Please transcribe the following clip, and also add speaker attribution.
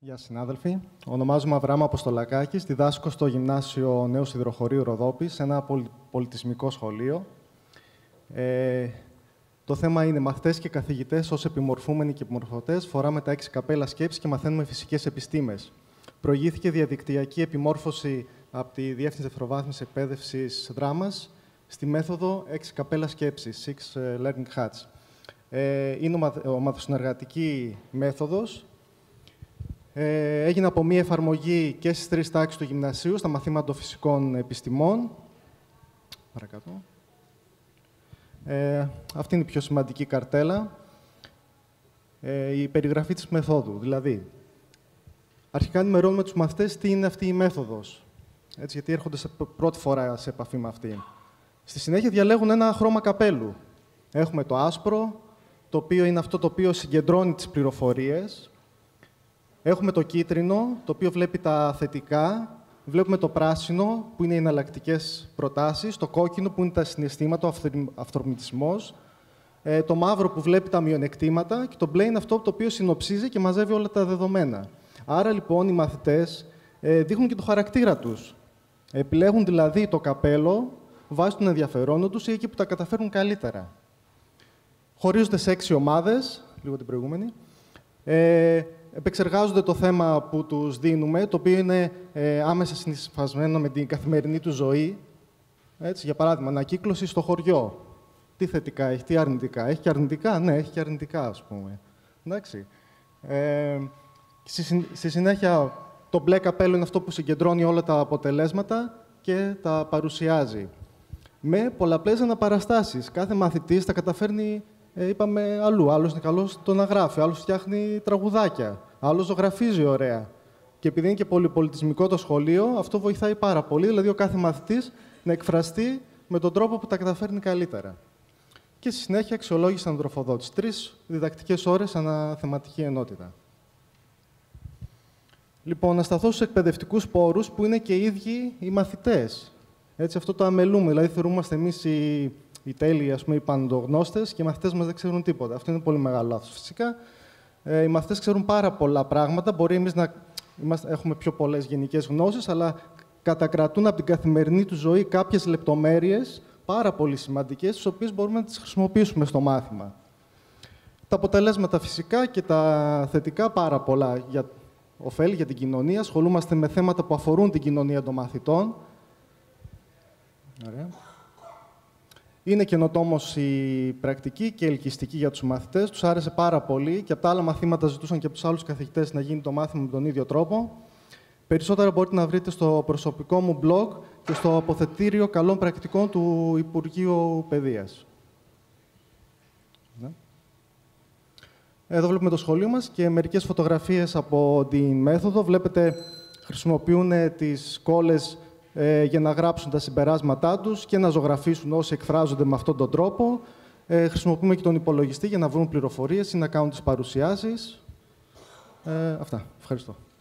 Speaker 1: Γεια συνάδελφοι. Ονομάζομαι Αβραάμ Αποστολακάκης, διδάσκω στο Γυμνάσιο Νέου Σιδηροχωρίου Ροδόπης, σε ένα πολιτισμικό σχολείο. Το θέμα είναι μαθητές και καθηγητές ως επιμορφούμενοι και επιμορφωτές. Φοράμε τα 6 καπέλα σκέψης και μαθαίνουμε φυσικές επιστήμες. Προηγήθηκε διαδικτυακή επιμόρφωση από τη Διεύθυνση Δευτεροβάθμισης Εκπαίδευσης Δράμας στη μέθοδο 6 καπέλα σκέψης, 6 Learning Hats. Είναι ομαδοσυνεργατική μέθοδος. Έγινε από μία εφαρμογή και στις 3 τάξεις του γυμνασίου, στα μαθήματα των φυσικών επιστημών. Παρακάτω. Αυτή είναι η πιο σημαντική καρτέλα. Η περιγραφή της μεθόδου. Δηλαδή, αρχικά ενημερώνουμε τους μαθητές τι είναι αυτή η μέθοδος. Έτσι, γιατί έρχονται πρώτη φορά σε επαφή με αυτή. Στη συνέχεια διαλέγουν ένα χρώμα καπέλου. Έχουμε το άσπρο, το οποίο είναι αυτό το οποίο συγκεντρώνει τις πληροφορίες. Έχουμε το κίτρινο, το οποίο βλέπει τα θετικά. Βλέπουμε το πράσινο, που είναι οι εναλλακτικές προτάσεις. Το κόκκινο, που είναι τα συναισθήματα, ο αυθορμητισμός. Το μαύρο, που βλέπει τα μειονεκτήματα. Και το μπλε είναι αυτό το οποίο συνοψίζει και μαζεύει όλα τα δεδομένα. Άρα, λοιπόν, οι μαθητές δείχνουν και το χαρακτήρα τους. Επιλέγουν δηλαδή το καπέλο βάσει των ενδιαφερόντων τους ή εκεί που τα καταφέρουν καλύτερα. Χωρίζονται σε 6 ομάδες, λίγο την προηγούμενη. Επεξεργάζονται το θέμα που τους δίνουμε, το οποίο είναι άμεσα συνυφασμένο με την καθημερινή του ζωή. Έτσι, για παράδειγμα, ανακύκλωση στο χωριό. Τι θετικά έχει, τι αρνητικά. Έχει και αρνητικά, ναι, έχει και αρνητικά, ας πούμε. Εντάξει. Στη συνέχεια, το μπλε καπέλο είναι αυτό που συγκεντρώνει όλα τα αποτελέσματα και τα παρουσιάζει. Με πολλαπλές αναπαραστάσεις. Κάθε μαθητής τα καταφέρνει, είπαμε, αλλού. Άλλος είναι καλός στο να γράφει, άλλος φτιάχνει τραγουδάκια, άλλος ζωγραφίζει ωραία. Και επειδή είναι και πολυπολιτισμικό το σχολείο, αυτό βοηθάει πάρα πολύ. Δηλαδή, ο κάθε μαθητής να εκφραστεί με τον τρόπο που τα καταφέρνει καλύτερα. Και στη συνέχεια, αξιολόγηση ανατροφοδότηση. 3 διδακτικές ώρες ανά θεματική ενότητα. Λοιπόν, να σταθώ στους εκπαιδευτικούς πόρους που είναι και οι ίδιοι οι μαθητές. Έτσι, αυτό το αμελούμε. Δηλαδή, θεωρούμαστε εμείς οι τέλειοι, ας πούμε, οι παντογνώστες και οι μαθητές μας δεν ξέρουν τίποτα. Αυτό είναι πολύ μεγάλο λάθος. Φυσικά, οι μαθητές ξέρουν πάρα πολλά πράγματα. Μπορεί εμείς να έχουμε πιο πολλές γενικές γνώσεις, αλλά κατακρατούν από την καθημερινή του ζωή κάποιες λεπτομέρειες πάρα πολύ σημαντικές, τις οποίες μπορούμε να τις χρησιμοποιήσουμε στο μάθημα. Τα αποτελέσματα φυσικά και τα θετικά πάρα πολλά για ωφέλη για την κοινωνία. Ασχολούμαστε με θέματα που αφορούν την κοινωνία των μαθητών. Ωραία. Είναι καινοτόμος η πρακτική και ελκυστική για τους μαθητές. Τους άρεσε πάρα πολύ και από τα άλλα μαθήματα ζητούσαν και από τους άλλους καθηγητές να γίνει το μάθημα με τον ίδιο τρόπο. Περισσότερα μπορείτε να βρείτε στο προσωπικό μου blog και στο αποθετήριο καλών πρακτικών του Υπουργείου Παιδείας. Εδώ βλέπουμε το σχολείο μας και μερικές φωτογραφίες από την μέθοδο. Βλέπετε, χρησιμοποιούν τις κόλλες για να γράψουν τα συμπεράσματά τους και να ζωγραφίσουν όσοι εκφράζονται με αυτόν τον τρόπο. Χρησιμοποιούμε και τον υπολογιστή για να βρουν πληροφορίες ή να κάνουν τις παρουσιάσεις. Αυτά. Ευχαριστώ.